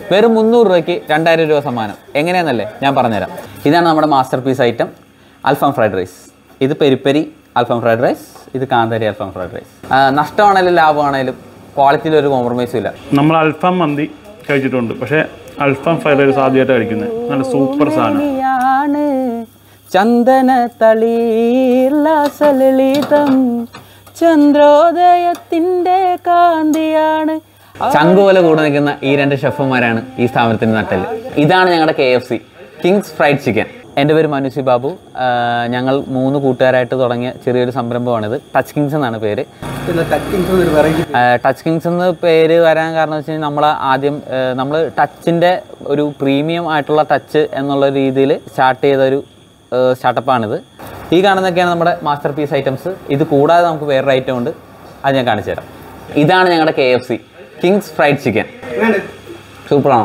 വെറും 300 രൂപയ്ക്ക് 2000 രൂപ സമ്മാനം. എങ്ങനെയാണെന്നല്ലേ ഞാൻ പറഞ്ഞുതരാം. ഇതാണ് നമ്മുടെ മാസ്റ്റർ പീസ് ഐറ്റം അൽഫാം ഫ്രൈഡ് റൈസ്. ഇത് പെരിപ്പരി അൽഫാം ഫ്രൈഡ് റൈസ്, ഇത് കാന്താരി അൽഫാം ഫ്രൈഡ് റൈസ്. നഷ്ടമാണെങ്കിലും ലാഭമാണെങ്കിലും ക്വാളിറ്റിയിൽ ഒരു കോംപ്രമൈസും ഇല്ല. നമ്മൾ അൽഫാം മന്തി കഴിച്ചിട്ടുണ്ട്, പക്ഷേ അൽഫാം ഫ്രൈഡ് റൈസ് ആദ്യമായിട്ട് കഴിക്കുന്നത്. നല്ല സൂപ്പർ സാധനം. ചന്ദന തളീർലളിതം ചന്ദ്രോദയത്തിന്റെ കാന്തിയാണ്. ചങ്കുപോലെ കൂടെ നിൽക്കുന്ന ഈ 2 ഷെഫുമാരാണ് ഈ സ്ഥാപനത്തിന്റെ നട്ടല്. ഇതാണ് ഞങ്ങളുടെ KFC കിങ്സ് ഫ്രൈഡ് ചിക്കൻ. എൻ്റെ പേര് മനുസി ബാബു. ഞങ്ങൾ 3 കൂട്ടുകാരായിട്ട് തുടങ്ങിയ ചെറിയൊരു സംരംഭമാണിത്. ടച്ച് കിങ്സ് എന്നാണ് പേര്. ടച്ച് കിങ്സ് എന്ന് പേര് വരാൻ കാരണം വെച്ച് കഴിഞ്ഞാൽ നമ്മൾ ടച്ചിൻ്റെ ഒരു പ്രീമിയം ആയിട്ടുള്ള ടച്ച് എന്നുള്ള രീതിയിൽ സ്റ്റാർട്ട് ചെയ്തൊരു സ്റ്റാർട്ടപ്പാണിത്. ഈ കാണുന്നതൊക്കെയാണ് നമ്മുടെ മാസ്റ്റർ പീസ് ഐറ്റംസ്. ഇത് കൂടാതെ നമുക്ക് വേറൊരു ഐറ്റം ഉണ്ട്, അത് ഞാൻ കാണിച്ചു തരാം. ഇതാണ് ഞങ്ങളുടെ KFC കിങ്സ് ഫ്രൈഡ് ചിക്കൻ. സൂപ്പറാണോ?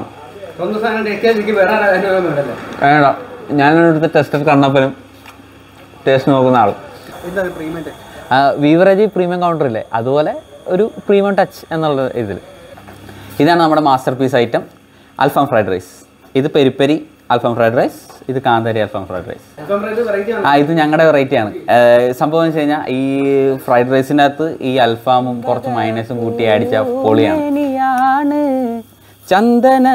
വേണ്ട, ഞാനെടുത്ത് ടെസ്റ്റർ കണ്ണപ്പനും ടേസ്റ്റ് നോക്കുന്ന ആൾ. വീവറേജ് പ്രീമിയം കൗണ്ടർ ഇല്ലേ, അതുപോലെ ഒരു പ്രീമിയം ടച്ച് എന്നുള്ള ഇതിൽ. ഇതാണ് നമ്മുടെ മാസ്റ്റർ പീസ് ഐറ്റം അൽഫാം ഫ്രൈഡ് റൈസ്. ഇത് പെരിപ്പരി അൽഫാം ഫ്രൈഡ് റൈസ്, ഇത് കാന്താരി അൽഫാം ഫ്രൈഡ് റൈസ്. ഇത് ഞങ്ങളുടെ വെറൈറ്റിയാണ്. സംഭവം എന്ന് വെച്ച് കഴിഞ്ഞാൽ ഈ ഫ്രൈഡ് റൈസിൻ്റെ അകത്ത് ഈ അൽഫാമും കുറച്ച് മൈനസും കൂട്ടി അടിച്ച പൊളിയാണ്. ചന്ദന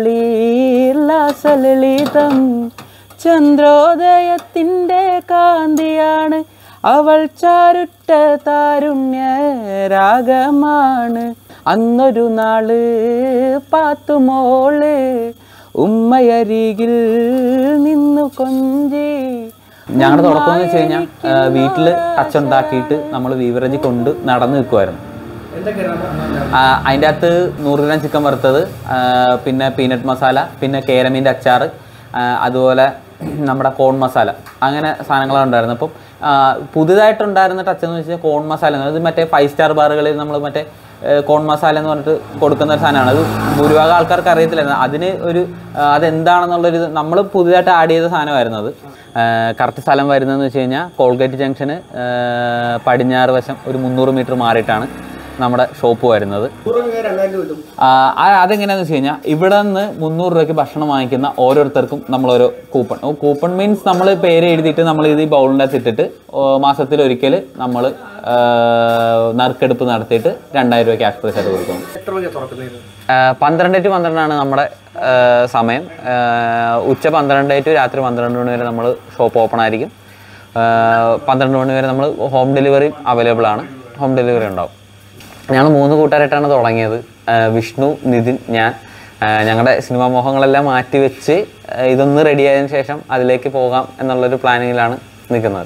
തളീർലളിതം ചന്ദ്രോദയത്തിന്റെ കാന്തിയാണ്, അവൾ ചാരുട്ട താരുണ്യ രാഗമാണ്. അന്നൊരു നാള് പാത്തുമോള് ഉമ്മയരികിൽ നിന്നു കൊഞ്ചി. ഞങ്ങളുടെ തുടക്കം എന്ന് വെച്ച് കഴിഞ്ഞാൽ വീട്ടിൽ ടച്ച് ഉണ്ടാക്കിയിട്ട് നമ്മൾ വീവറേജ് കൊണ്ട് നടന്നു നിൽക്കുമായിരുന്നു. അതിൻ്റെ അകത്ത് 100 ഗ്രാം ചിക്കൻ വറുത്തത്, പിന്നെ പീനട്ട് മസാല, പിന്നെ കേരമീൻ്റെ അച്ചാർ, അതുപോലെ നമ്മുടെ കോൺ മസാല, അങ്ങനെ സാധനങ്ങളാണ് ഉണ്ടായിരുന്നത്. അപ്പം പുതുതായിട്ടുണ്ടായിരുന്ന ടച്ച് എന്ന് വെച്ചാൽ കോൺ മസാല. അത് മറ്റേ 5 സ്റ്റാർ ബാറുകളിൽ നമ്മൾ മറ്റേ കോൺ മസാല എന്ന് പറഞ്ഞിട്ട് കൊടുക്കുന്ന ഒരു സാധനമാണ്. അത് ഭൂരിഭാഗം ആൾക്കാർക്ക് അറിയത്തില്ലായിരുന്നു. അതിന് അതെന്താണെന്നുള്ളൊരു നമ്മൾ പുതുതായിട്ട് ആഡ് ചെയ്ത സാധനമായിരുന്നു അത്. കറക്റ്റ് സ്ഥലം വരുന്നതെന്ന് വെച്ച് കഴിഞ്ഞാൽ കോൾഗേറ്റ് ജംഗ്ഷന് പടിഞ്ഞാറ് വശം ഒരു 300 മീറ്റർ മാറിയിട്ടാണ് നമ്മുടെ ഷോപ്പ് വരുന്നത്. അതെങ്ങനെയാണെന്ന് വെച്ച് കഴിഞ്ഞാൽ ഇവിടെ നിന്ന് 300 രൂപയ്ക്ക് ഭക്ഷണം വാങ്ങിക്കുന്ന ഓരോരുത്തർക്കും നമ്മളോരോ കൂപ്പൺ മീൻസ് നമ്മൾ പേര് എഴുതിയിട്ട് നമ്മൾ ഇത് ഈ ബൗളിൻ്റെ അകത്ത് ഇട്ടിട്ട് മാസത്തിലൊരിക്കൽ നമ്മൾ നറുക്കെടുപ്പ് നടത്തിയിട്ട് 2000 രൂപ ക്യാഷ് പ്രൈസ് ആയിട്ട് കൊടുക്കുന്നു. 12 to 12 നമ്മുടെ സമയം. ഉച്ച 12 to രാത്രി 12 മണി വരെ നമ്മൾ ഷോപ്പ് ഓപ്പൺ ആയിരിക്കും. 12 മണി വരെ നമ്മൾ ഹോം ഡെലിവറി അവൈലബിൾ ആണ്. ഹോം ഡെലിവറി ഉണ്ടാവും. ഞങ്ങൾ 3 കൂട്ടുകാരായിട്ടാണ് തുടങ്ങിയത്. വിഷ്ണു, നിതിൻ, ഞാൻ. ഞങ്ങളുടെ സിനിമാ മോഹങ്ങളെല്ലാം മാറ്റിവെച്ച് ഇതൊന്ന് റെഡി ആയതിനു ശേഷം അതിലേക്ക് പോകാം എന്നുള്ളൊരു പ്ലാനിങ്ങിലാണ് നിൽക്കുന്നത്.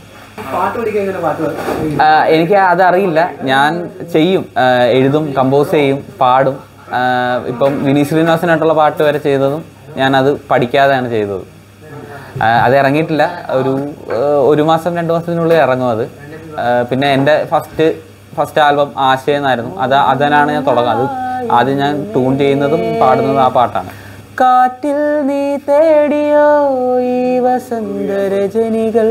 എനിക്ക് അതറിയില്ല. ഞാൻ ചെയ്യും, എഴുതും, കമ്പോസ് ചെയ്യും, പാടും. ഇപ്പം വിനീത് ശ്രീനിവാസനായിട്ടുള്ള പാട്ട് വരെ ചെയ്തതും ഞാനത് പഠിക്കാതെയാണ് ചെയ്തത്. അത് ഇറങ്ങിയിട്ടില്ല. ഒരു മാസം 2 മാസത്തിനുള്ളിൽ ഇറങ്ങും അത്. പിന്നെ എൻ്റെ ഫസ്റ്റ് ആൽബം ആശയം എന്നായിരുന്നു. അതിനാണ് ഞാൻ തുടങ്ങുന്നത്. അത് ആദ്യം ഞാൻ ട്യൂൺ ചെയ്യുന്നതും പാടുന്നതും ആ പാട്ടാണ്. കാറ്റിൽ നീ തേടിയോ ഈ വസന്തരജനികൾ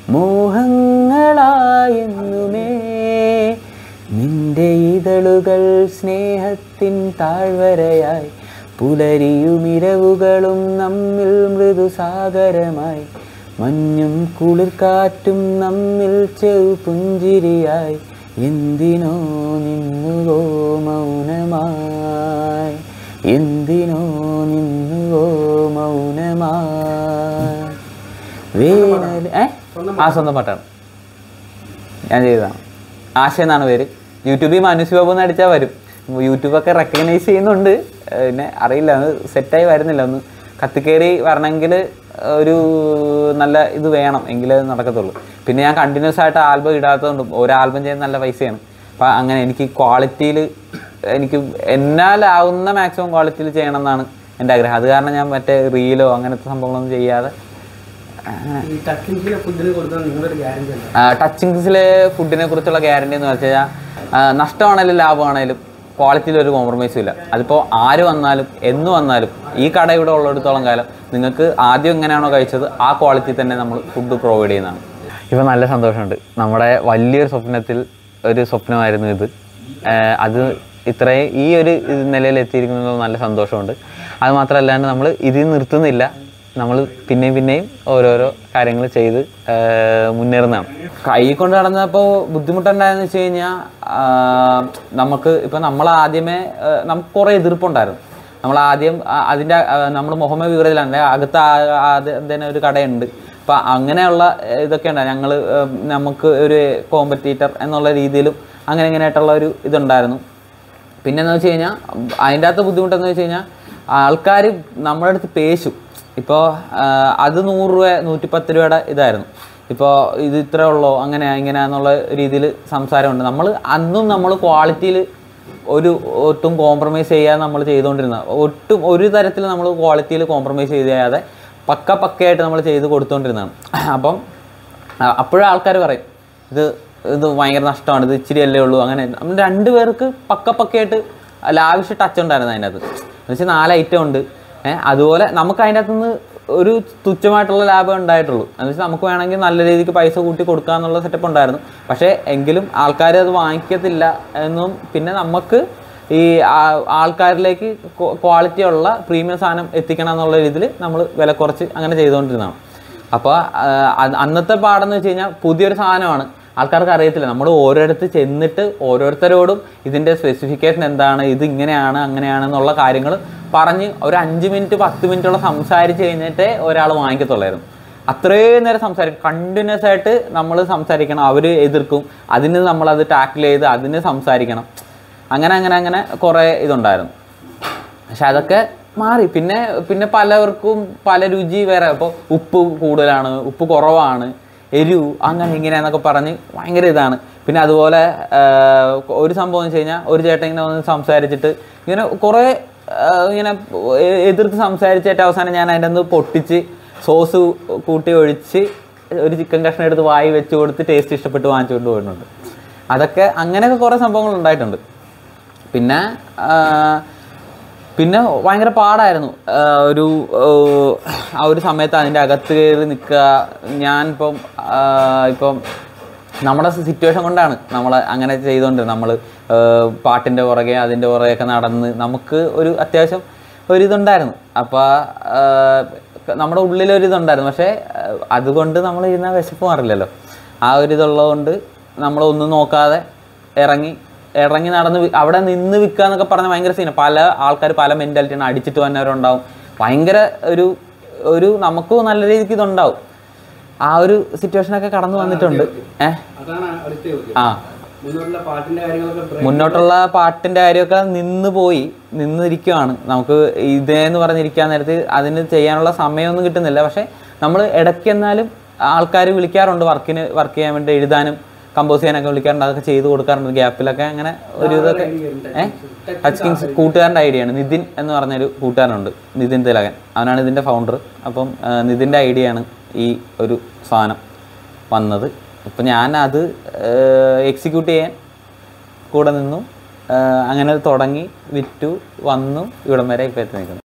മോഹങ്ങളായെന്നുമേ, നിന്റെ ഇതളുകൾ സ്നേഹത്തിൻ താഴ്വരയായി, പുലരിയുമിരവുകളും നമ്മിൽ മൃദുസാഗരമായി, മഞ്ഞും കുളിർക്കാറ്റും നമ്മിൽ ചെറുപുഞ്ചിരിയായി, എന്തിനോ നിന്നുവോ മൗനമായി, എന്തിനോ നിന്നുവോ മൗനമായി. വേനൽ സ്വന്തം പാട്ടാണ് ഞാൻ ചെയ്തതാണ്. ആശയം എന്നാണ് പേര്. യൂട്യൂബിൽ മനുഷ്യ ബാബു എന്ന് അടിച്ചാൽ വരും. യൂട്യൂബൊക്കെ റെക്കഗ്നൈസ് ചെയ്യുന്നുണ്ട്. പിന്നെ അറിയില്ല, അത് സെറ്റായി വരുന്നില്ല. ഒന്ന് കത്തിക്കയറി വരണമെങ്കിൽ ഒരു നല്ല ഇത് വേണം, എങ്കിലേ നടക്കത്തുള്ളൂ. പിന്നെ ഞാൻ കണ്ടിന്യൂസ് ആയിട്ട് ആൽബം ഇടാത്തതുകൊണ്ടും ഒരു ആൽബം ചെയ്യാൻ നല്ല പൈസയാണ്. അപ്പം അങ്ങനെ എനിക്ക് ക്വാളിറ്റിയിൽ എനിക്ക് എന്നാലാവുന്ന മാക്സിമം ക്വാളിറ്റിയിൽ ചെയ്യണം എന്നാണ് എൻ്റെ ആഗ്രഹം. അത് കാരണം ഞാൻ മറ്റേ റീലോ അങ്ങനത്തെ സംഭവങ്ങളൊന്നും ചെയ്യാതെ. ടച്ചിങ്സിലെ ഫുഡിനെ കുറിച്ചുള്ള ഗ്യാരണ്ടി എന്ന് വെച്ചാൽ നഷ്ടമാണെങ്കിലും ലാഭമാണെങ്കിലും ക്വാളിറ്റിയിൽ ഒരു കോംപ്രമൈസും ഇല്ല. അതിപ്പോൾ ആര് വന്നാലും എന്ന് വന്നാലും ഈ കട ഇവിടെ ഉള്ളിടത്തോളം കാലം നിങ്ങൾക്ക് ആദ്യം എങ്ങനെയാണോ കഴിച്ചത് ആ ക്വാളിറ്റി തന്നെ നമ്മൾ ഫുഡ് പ്രൊവൈഡ് ചെയ്യുന്നതാണ്. ഇപ്പോൾ നല്ല സന്തോഷമുണ്ട്. നമ്മുടെ വലിയൊരു സ്വപ്നമായിരുന്നു ഇത്. അത് ഇത്രയും ഈ ഒരു നിലയിൽ എത്തിയിരിക്കുന്നത് നല്ല സന്തോഷമുണ്ട്. അത് മാത്രമല്ലാണ്ട് നമ്മൾ ഇതിൽ നിർത്തുന്നില്ല, നമ്മൾ പിന്നെയും ഓരോരോ കാര്യങ്ങൾ ചെയ്ത് മുന്നേറുന്നതാണ്. കൈ കൊണ്ട് നടന്നപ്പോൾ ബുദ്ധിമുട്ടുണ്ടായെന്ന് വെച്ച് കഴിഞ്ഞാൽ നമുക്ക് ഇപ്പം നമ്മളാദ്യമേ നമുക്ക് കുറേ എതിർപ്പുണ്ടായിരുന്നു. നമ്മളാദ്യം അതിൻ്റെ നമ്മൾ മുഹമ്മദ് ബീവറേജിലാണ് അകത്ത് തന്നെ ഒരു കടയുണ്ട്. അപ്പം അങ്ങനെയുള്ള ഇതൊക്കെ ഉണ്ടായിരുന്നു. നമുക്ക് ഒരു കോമ്പറ്റീറ്റർ എന്നുള്ള രീതിയിലും ഇങ്ങനെയായിട്ടുള്ള ഒരു ഇതുണ്ടായിരുന്നു. പിന്നെ എന്ന് വെച്ച് കഴിഞ്ഞാൽ അതിൻ്റെ അകത്ത് ബുദ്ധിമുട്ടെന്ന് വെച്ച് കഴിഞ്ഞാൽ ആൾക്കാർ നമ്മുടെ അടുത്ത് പേശും. ഇപ്പോൾ അത് 100 രൂപ 110 രൂപയുടെ ഇതായിരുന്നു. ഇപ്പോൾ ഇത് ഇത്ര ഉള്ളോ അങ്ങനെ എന്നുള്ള രീതിയിൽ സംസാരമുണ്ട്. നമ്മൾ ക്വാളിറ്റിയിൽ ഒട്ടും കോംപ്രമൈസ് ചെയ്യാതെ നമ്മൾ ചെയ്തുകൊണ്ടിരുന്ന, ഒരു തരത്തിൽ നമ്മൾ ക്വാളിറ്റിയിൽ കോംപ്രമൈസ് ചെയ്യാതെ പക്കയായിട്ട് നമ്മൾ ചെയ്ത് കൊടുത്തുകൊണ്ടിരുന്നതാണ്. അപ്പം അപ്പോഴും ആൾക്കാർ പറയും ഇത് ഭയങ്കര നഷ്ടമാണ്, ഇത് ഇച്ചിരി അല്ലേ ഉള്ളൂ. അങ്ങനെ നമ്മൾ 2 പേർക്ക് പക്കയായിട്ട് ലാവിഷ് ടച്ച് ഉണ്ടായിരുന്നു അതിൻ്റെ അകത്ത്. എന്ന് വെച്ചാൽ 4 ഐറ്റം ഉണ്ട്. അതുപോലെ നമുക്ക് അതിൻ്റെ അകത്തുനിന്ന് ഒരു തുച്ഛമായിട്ടുള്ള ലാഭം ഉണ്ടായിട്ടുള്ളൂ. എന്ന് വെച്ചാൽ നമുക്ക് വേണമെങ്കിൽ നല്ല രീതിക്ക് പൈസ കൂട്ടി കൊടുക്കുക എന്നുള്ള സെറ്റപ്പ് ഉണ്ടായിരുന്നു. പക്ഷേ എങ്കിലും ആൾക്കാർ അത് വാങ്ങിക്കത്തില്ല എന്നും, പിന്നെ നമുക്ക് ഈ ആൾക്കാരിലേക്ക് ക്വാളിറ്റിയുള്ള പ്രീമിയം സാധനം എത്തിക്കണം എന്നുള്ള രീതിയിൽ നമ്മൾ വില കുറച്ച് അങ്ങനെ ചെയ്തുകൊണ്ടിരുന്നതാണ്. അപ്പോൾ അന്നത്തെ പാടെന്ന് വെച്ച് കഴിഞ്ഞാൽ പുതിയൊരു സാധനമാണ്, ആൾക്കാർക്ക് അറിയത്തില്ല. നമ്മൾ ഓരോരുത്തർ ചെന്നിട്ട് ഓരോരുത്തരോടും ഇതിൻ്റെ സ്പെസിഫിക്കേഷൻ എന്താണ്, ഇത് ഇങ്ങനെയാണ് അങ്ങനെയാണെന്നുള്ള കാര്യങ്ങൾ പറഞ്ഞ് ഒരു 5 മിനിറ്റ് 10 മിനിറ്റോളം സംസാരിച്ച് കഴിഞ്ഞിട്ടേ ഒരാൾ വാങ്ങിക്കത്തുള്ളായിരുന്നു. അത്രയും നേരം സംസാരിക്കും, കണ്ടിന്യൂസ് ആയിട്ട് നമ്മൾ സംസാരിക്കണം. അവർ എതിർക്കും, അതിന് നമ്മളത് ടാക്കിൾ ചെയ്ത് അതിന് സംസാരിക്കണം. അങ്ങനെ കുറേ ഇതുണ്ടായിരുന്നു. പക്ഷെ അതൊക്കെ മാറി. പിന്നെ പലവർക്കും പല രുചി വേറെ. ഇപ്പോൾ ഉപ്പ് കൂടുതലാണ്, ഉപ്പ് കുറവാണ്, എരിവ് ഇങ്ങനെയെന്നൊക്കെ പറഞ്ഞ് ഭയങ്കര ഇതാണ്. പിന്നെ അതുപോലെ ഒരു സംഭവം എന്ന് വെച്ച് കഴിഞ്ഞാൽ ഒരു ചേട്ടൻ ഇങ്ങനെ വന്ന് സംസാരിച്ചിട്ട് ഇങ്ങനെ കുറേ എതിർത്ത് സംസാരിച്ചിട്ട് അവസാനം ഞാൻ അതിൻ്റെ ഒന്ന് പൊട്ടിച്ച് സോസ് കൂട്ടി ഒഴിച്ച് ഒരു ചിക്കൻ കഷ്ണം എടുത്ത് വായി വെച്ച് കൊടുത്ത് ടേസ്റ്റ് ഇഷ്ടപ്പെട്ട് വാങ്ങിച്ചുകൊണ്ട് പോയിട്ടുണ്ട്. അങ്ങനെയൊക്കെ കുറേ സംഭവങ്ങൾ ഉണ്ടായിട്ടുണ്ട്. പിന്നെ ഭയങ്കര പാടായിരുന്നു ഒരു സമയത്ത് അതിൻ്റെ അകത്ത് കയറി നിൽക്കുക. ഇപ്പം നമ്മുടെ സിറ്റുവേഷൻ കൊണ്ടാണ് നമ്മൾ അങ്ങനെ ചെയ്തുകൊണ്ടിരുന്നത്. നമ്മൾ പാട്ടിൻ്റെ പുറകെ അതിൻ്റെ പുറകെയൊക്കെ നടന്ന് നമുക്ക് ഒരു അത്യാവശ്യം ഒരിതുണ്ടായിരുന്നു. അപ്പോൾ നമ്മുടെ ഉള്ളിലൊരിതുണ്ടായിരുന്നു. പക്ഷേ അതുകൊണ്ട് നമ്മൾ ഇരുന്ന വിശപ്പ് മാറില്ലല്ലോ. ആ ഒരിതുള്ളതുകൊണ്ട് നമ്മളൊന്നും നോക്കാതെ ഇറങ്ങി നടന്ന് അവിടെ നിന്ന് വിൽക്കുക എന്നൊക്കെ പറഞ്ഞാൽ ഭയങ്കര സീന. പല ആൾക്കാർ പല മെൻറ്റാലിറ്റിയാണ്, അടിച്ചിട്ട് വന്നവരുണ്ടാവും. ഭയങ്കര ഒരു നമുക്ക് നല്ല രീതിക്ക് ഇതുണ്ടാവും. ആ ഒരു സിറ്റുവേഷനൊക്കെ കടന്നു വന്നിട്ടുണ്ട്. മുന്നോട്ടുള്ള പാട്ടിൻ്റെ കാര്യമൊക്കെ നിന്നിരിക്കുകയാണ്. നമുക്ക് ഇതേന്ന് പറഞ്ഞിരിക്കാൻ നേരത്ത് അതിന് ചെയ്യാനുള്ള സമയമൊന്നും കിട്ടുന്നില്ല. പക്ഷേ നമ്മൾ ഇടയ്ക്ക് എന്നാലും ആൾക്കാർ വിളിക്കാറുണ്ട് വർക്ക് ചെയ്യാൻ വേണ്ടി, എഴുതാനും കമ്പോസ് ചെയ്യാനൊക്കെ വിളിക്കാറുണ്ട്. അതൊക്കെ ചെയ്ത് കൊടുക്കാറുണ്ട് ഗ്യാപ്പിലൊക്കെ. അങ്ങനെ ഒരു ഇതൊക്കെ ടച്ച് കിങ്സ് കൂട്ടുകാരൻ്റെ ഐഡിയയാണ്. നിതിൻ എന്ന് പറഞ്ഞൊരു കൂട്ടുകാരനുണ്ട്, നിതിൻ തിലകൻ. അവനാണ് ഇതിൻ്റെ ഫൗണ്ടർ. അപ്പം നിതിൻ്റെ ഐഡിയയാണ് ഈ ഒരു സാധനം വന്നത്. അപ്പം ഞാനത് എക്സിക്യൂട്ട് ചെയ്യാൻ കൂടെ നിന്നു. അങ്ങനെ തുടങ്ങി, വിറ്റു, വന്നു, ഇവിടം വരെ ഇപ്പോൾ എത്തി നിൽക്കുന്നു.